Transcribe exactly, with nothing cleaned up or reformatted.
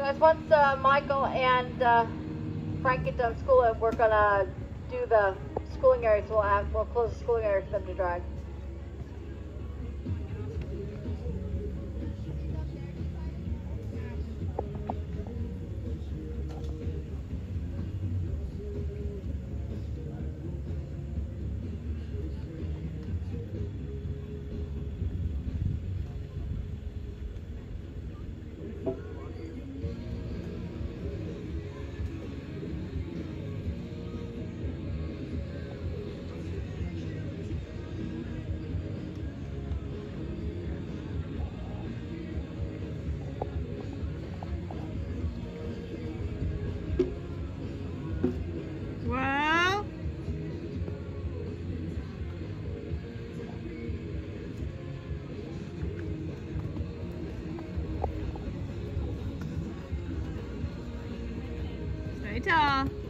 is once uh, Michael and uh, Frank get done school, we're gonna do the schooling areas. We'll have we'll close the schooling areas for them to drive. Wow. Stay tall.